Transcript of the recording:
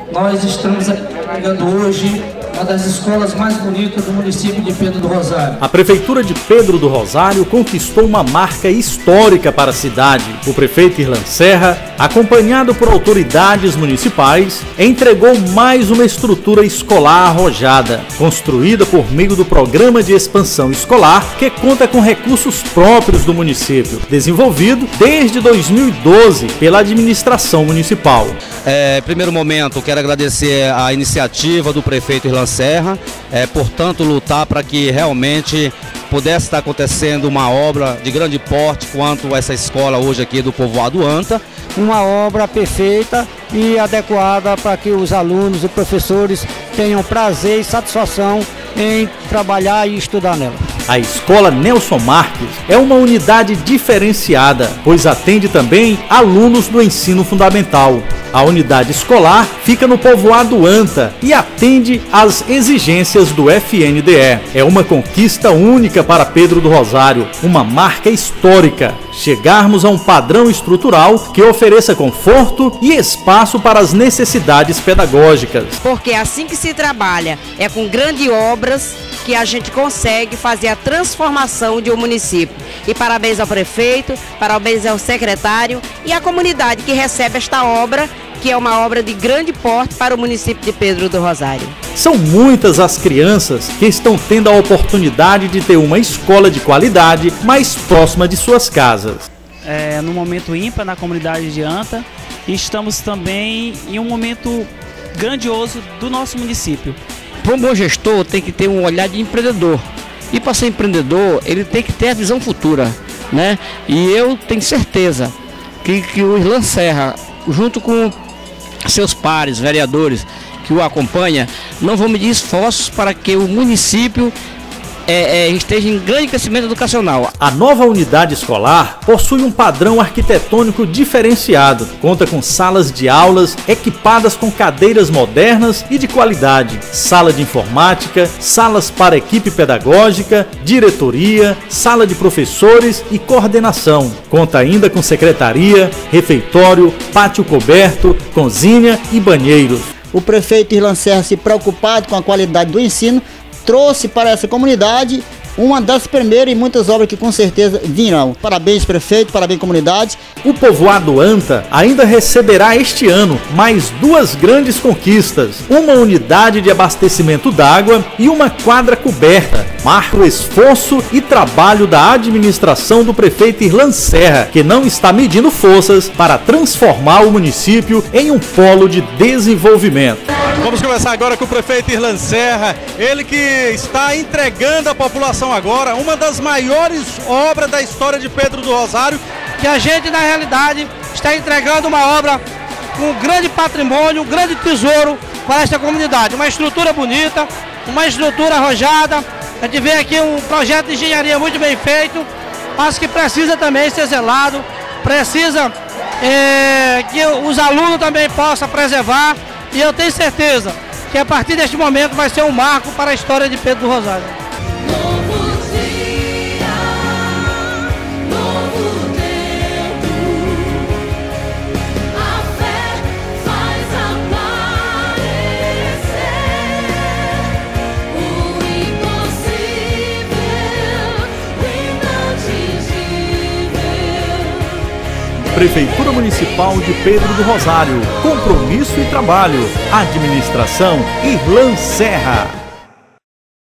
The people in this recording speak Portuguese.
nós estamos pegando hoje uma das escolas mais bonitas do município de Pedro do Rosário. A Prefeitura de Pedro do Rosário conquistou uma marca histórica para a cidade. O prefeito Irlan Serra, acompanhado por autoridades municipais, entregou mais uma estrutura escolar arrojada, construída por meio do Programa de Expansão Escolar, que conta com recursos próprios do município, desenvolvido desde 2012 pela administração municipal. Primeiro momento, quero agradecer a iniciativa do prefeito Irlan Serra, portanto, lutar para que realmente pudesse estar acontecendo uma obra de grande porte quanto essa escola hoje aqui do povoado Anta. Uma obra perfeita e adequada para que os alunos e professores tenham prazer e satisfação em trabalhar e estudar nela. A Escola Nelson Marques é uma unidade diferenciada, pois atende também alunos do ensino fundamental. A unidade escolar fica no povoado Anta e atende às exigências do FNDE. É uma conquista única para Pedro do Rosário, uma marca histórica. Chegarmos a um padrão estrutural que ofereça conforto e espaço para as necessidades pedagógicas. Porque assim que se trabalha, é com grandes obras que a gente consegue fazer a transformação de um município. E parabéns ao prefeito, parabéns ao secretário e à comunidade que recebe esta obra, que é uma obra de grande porte para o município de Pedro do Rosário. São muitas as crianças que estão tendo a oportunidade de ter uma escola de qualidade mais próxima de suas casas. No momento ímpar na comunidade de Anta, e estamos também em um momento grandioso do nosso município. Para um bom gestor tem que ter um olhar de empreendedor. E para ser empreendedor, ele tem que ter a visão futura, né? E eu tenho certeza que o Irlan Serra, junto com seus pares, vereadores que o acompanham, não vão medir esforços para que o município esteja em grande crescimento educacional. A nova unidade escolar possui um padrão arquitetônico diferenciado, conta com salas de aulas equipadas com cadeiras modernas e de qualidade, sala de informática, salas para equipe pedagógica, diretoria, sala de professores e coordenação. Conta ainda com secretaria, refeitório, pátio coberto, cozinha e banheiros. O prefeito Irlan Serra, se preocupado com a qualidade do ensino, trouxe para essa comunidade uma das primeiras e muitas obras que com certeza virão. Parabéns, prefeito, parabéns, comunidade. O povoado Anta ainda receberá este ano mais duas grandes conquistas, uma unidade de abastecimento d'água e uma quadra coberta. Marca o esforço e trabalho da administração do prefeito Irlan Serra, que não está medindo forças para transformar o município em um polo de desenvolvimento. Vamos conversar agora com o prefeito Irlan Serra, ele que está entregando à população agora uma das maiores obras da história de Pedro do Rosário, que a gente na realidade está entregando uma obra com um grande patrimônio, um grande tesouro para esta comunidade. Uma estrutura bonita, uma estrutura arrojada, a gente vê aqui um projeto de engenharia muito bem feito, mas que precisa também ser zelado, precisa que os alunos também possam preservar. E eu tenho certeza que a partir deste momento vai ser um marco para a história de Pedro do Rosário. Novo dia, novo tempo, a fé faz aparecer o impossível, o inatingível. Prefeitura Municipal de Pedro do Rosário. Compromisso e trabalho. Administração Irlan Serra.